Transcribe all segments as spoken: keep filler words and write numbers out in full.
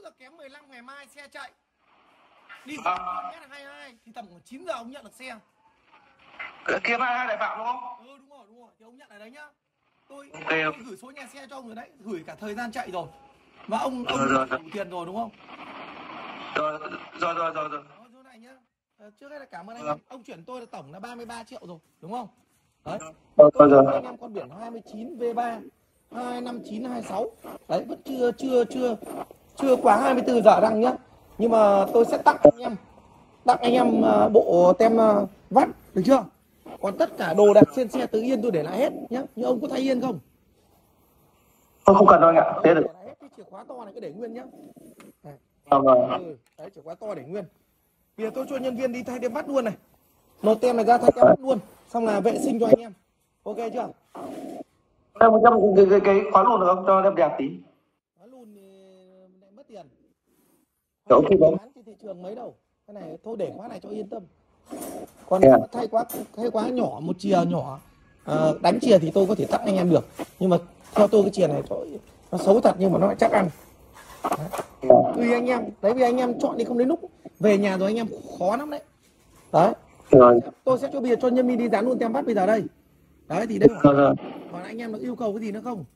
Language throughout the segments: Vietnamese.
giờ kém mười lăm ngày mai xe chạy. Đi À. S hai hai thì tầm khoảng chín giờ ông nhận được xe. Kiếm hai hai Đại Phạm đúng không? Ừ đúng rồi, đúng rồi. Thì ông nhận ở đấy nhá. Tôi, Okay. tôi gửi số nhà xe cho ông rồi đấy, gửi cả thời gian chạy rồi. Và ông ông rồi, rồi. đủ tiền rồi đúng không? Rồi rồi rồi rồi rồi. Đó, chỗ này nhá. À, trước hết là cảm ơn anh em. Ông chuyển tôi là tổng là ba mươi ba triệu rồi, đúng không? Đấy. Rồi, tôi rồi. anh em con biển hai mươi chín V ba hai năm chín hai sáu. Đấy vẫn chưa chưa chưa chưa quá hai mươi tư giờ đăng nhá. Nhưng mà tôi sẽ tặng anh em tặng anh em uh, bộ tem uh, vắt, được chưa? Còn tất cả đồ đạc trên xe Tứ Yên tôi để lại hết nhá. Nhưng ông có thay yên không? Tôi không cần đâu anh ạ. Thế được. Để lại hết cái chìa khóa to này cứ để nguyên nhá. Vâng vâng. Ừ, đấy chìa khóa to để nguyên. Bây giờ tôi cho nhân viên đi thay tem vắt luôn này. Nộp tem này ra thay tem vắt luôn. Xong là vệ sinh cho anh em. Ok chưa? Em một trăm cái cái, cái khóa lùn được không? Cho em đẹp tí. Khóa lùn thì lại mất tiền. Chỗ kia không? Bán trên thị trường mấy đâu. Cái này thôi để khóa này cho yên tâm. Còn Yeah. thay quá thay quá nhỏ, một chìa nhỏ à, đánh chìa thì tôi có thể tặng anh em được. Nhưng mà theo tôi cái chìa này nó xấu thật nhưng mà nó lại chắc ăn. Yeah. Tùy anh em, đấy vì anh em chọn đi không đến lúc về nhà rồi anh em khó lắm đấy. Đấy. Rồi. Tôi sẽ cho bây giờ cho nhân viên đi dán luôn tem bắt bây giờ đây. Đấy thì đây. Rồi rồi. Còn anh em nó yêu cầu cái gì nữa không?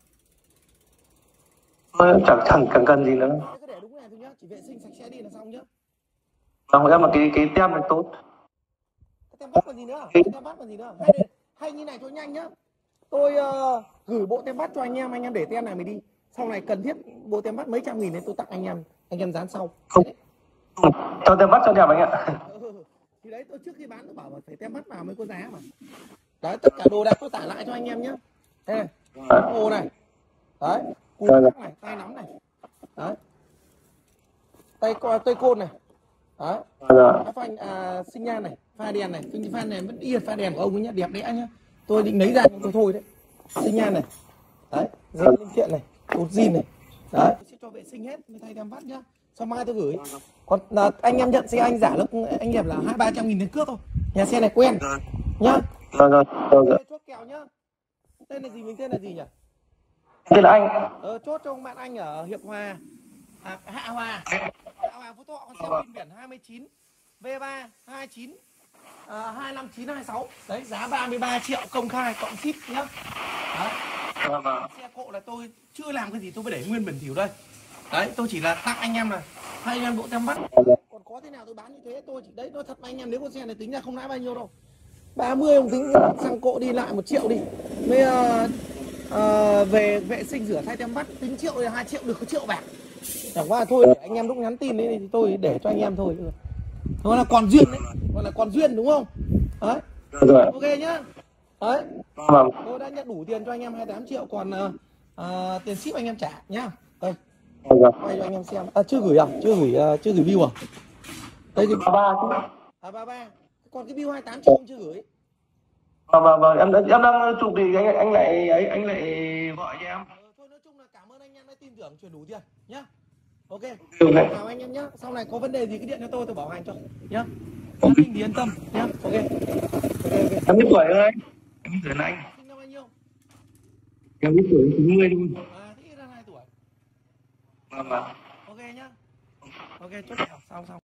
Tôi chẳng chẳng chẳng cần gì nữa. Cứ để đúng này thôi nhá, chỉ vệ sinh sạch sẽ đi là xong nhá. Vâng, em là cái cái tem này tốt. Cái tem bắt còn gì nữa? Cái tem bắt còn gì nữa? Hay để, hay như này cho nhanh nhá. Tôi uh, gửi bộ tem bắt cho anh em, anh em để tem này mình đi. Sau này cần thiết bộ tem bắt mấy trăm nghìn đấy tôi tặng anh em, anh em dán sau. Không. Cho tem bắt cho đẹp anh ạ. Ừ, thì đấy tôi trước khi bán tôi bảo là phải tem bắt vào mới có giá mà. Đấy tất cả đồ đạc tôi tải lại cho anh em nhé. Đây, hồ này. Đấy, cùi này, tay nắm này. Đấy. Tay tay côn này. Đấy. Cái phanh à, sinh nhan này, pha đèn này, pha này vẫn yên, pha đèn của ông ấy nhá, đẹp đẽ nhá. Tôi định lấy ra nhưng tôi thôi đấy. Sinh nhan này. Đấy, dây linh kiện này, cột zin này. Đấy, tôi sẽ cho vệ sinh hết mới thay tem bắt nhá. Sau mai tôi gửi. Còn là anh em nhận xe anh giả lúc anh em là hai ba trăm nghìn tiền cước thôi. Nhà xe này quen nhá. Rồi rồi rồi. Chốt kèo nhá. Tên là gì, mình tên là gì nhỉ? Tên là anh. Ờ, chốt cho ông bạn anh ở Hiệp Hòa. À, Hạ Hòa. Hạ Hòa Phú Thọ con xe bên biển hai mươi chín V ba hai chín à, hai năm chín hai sáu. Đấy giá ba mươi ba triệu công khai cộng ship nhá. Đấy. Xe cộ là tôi chưa làm cái gì tôi mới để nguyên bẩn thỉu đây. Đấy tôi chỉ là tặng anh em là hai anh em bộ tem bắt. Còn có thế nào tôi bán như thế tôi chỉ đấy nói thật với anh em nếu con xe này tính ra không lãi bao nhiêu đâu. ba mươi ông tính xăng cộ đi lại một triệu đi. Mới uh, uh, về vệ sinh rửa thay tem bắt tính triệu thì hai triệu được có triệu bạc. Chẳng qua thôi để anh em lúc nhắn tin đấy thì tôi để cho anh em thôi. Nó là còn duyên đấy, gọi là còn duyên đúng không? Đấy. Ok nhá. Đấy. Tôi đã nhận đủ tiền cho anh em hai mươi tám triệu còn uh, uh, tiền ship anh em trả nhá. Đây. Quay cho anh em xem. À, chưa gửi à? Chưa gửi uh, chưa gửi bill à? Đây thì ba ba. À ba ba. Còn cái bill hai mươi tám triệu chưa gửi. Vâng vâng vâng, em em đang chụp thì anh anh lại ấy anh lại gọi cho em. Ừ, thôi nói chung là cảm ơn anh em đã tin tưởng chuyển đủ tiền nhá. Ok. Okay. Chào anh em nhá. Sau này có vấn đề gì cứ điện cho tôi tôi bảo hành cho nhá. Gia đình thì yên tâm nhá. Ok. Ok ok. Em biết tuổi ơi. Em biết tuổi là anh. Sinh năm bao nhiêu? Em biết tuổi chín mươi luôn. À thế là hai tuổi. Vâng vâng. Ok nhá. Ok chốt kèo xong xong.